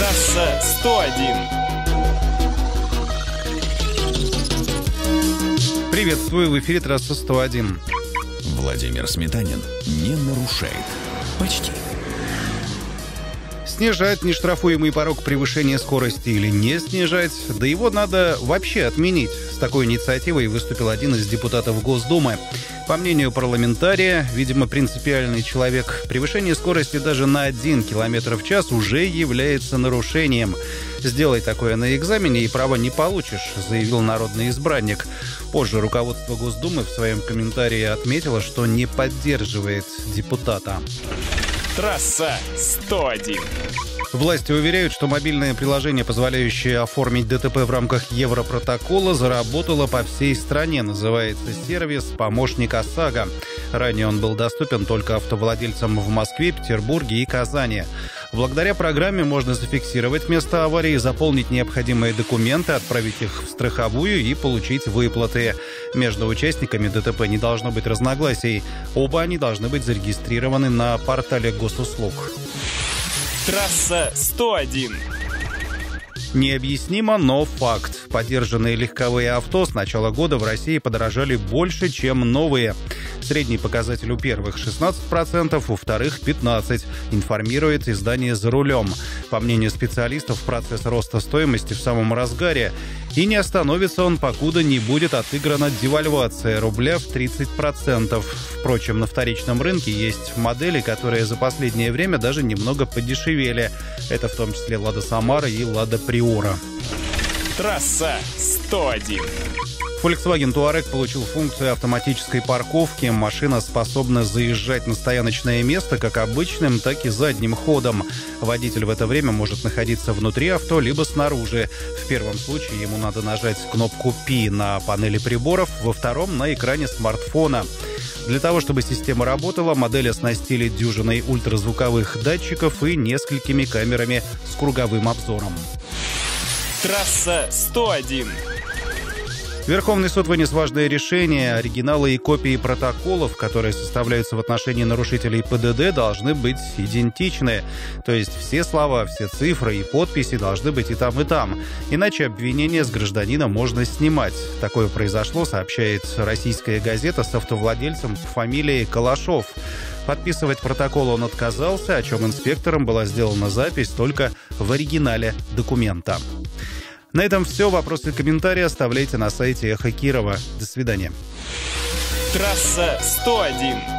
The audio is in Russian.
Трасса 101. Приветствую, в эфире трасса 101. Владимир Сметанин не нарушает. Почти. Снижать нештрафуемый порог превышения скорости или не снижать, да его надо вообще отменить. С такой инициативой выступил один из депутатов Госдумы. По мнению парламентария, видимо, принципиальный человек, превышение скорости даже на 1 км в час уже является нарушением. «Сделай такое на экзамене, и права не получишь», — заявил народный избранник. Позже руководство Госдумы в своем комментарии отметило, что не поддерживает депутата. Трасса 101. Власти уверяют, что мобильное приложение, позволяющее оформить ДТП в рамках Европротокола, заработало по всей стране. Называется сервис «Помощник ОСАГО». Ранее он был доступен только автовладельцам в Москве, Петербурге и Казани. Благодаря программе можно зафиксировать место аварии, заполнить необходимые документы, отправить их в страховую и получить выплаты. Между участниками ДТП не должно быть разногласий. Оба они должны быть зарегистрированы на портале госуслуг. Трасса 101. Необъяснимо, но факт. Подержанные легковые авто с начала года в России подорожали больше, чем новые. Средний показатель у первых 16%, у вторых 15%, информирует издание «За рулем». По мнению специалистов, процесс роста стоимости в самом разгаре. И не остановится он, покуда не будет отыграна девальвация рубля в 30%. Впрочем, на вторичном рынке есть модели, которые за последнее время даже немного подешевели. Это в том числе «Лада Самара» и «Лада Приора». Трасса 101. Volkswagen Touareg получил функцию автоматической парковки. Машина способна заезжать на стояночное место как обычным, так и задним ходом. Водитель в это время может находиться внутри авто, либо снаружи. В первом случае ему надо нажать кнопку «P» на панели приборов, во втором — на экране смартфона. Для того, чтобы система работала, модель оснастили дюжиной ультразвуковых датчиков и несколькими камерами с круговым обзором. Трасса 101. Верховный суд вынес важное решение. Оригиналы и копии протоколов, которые составляются в отношении нарушителей ПДД, должны быть идентичны. То есть все слова, все цифры и подписи должны быть и там, и там. Иначе обвинение с гражданина можно снимать. Такое произошло, сообщает российская газета с автовладельцем по фамилии Калашов. Подписывать протокол он отказался, о чем инспекторам была сделана запись только в оригинале документа. На этом все. Вопросы и комментарии оставляйте на сайте Эхо Кирова. До свидания. Трасса 101.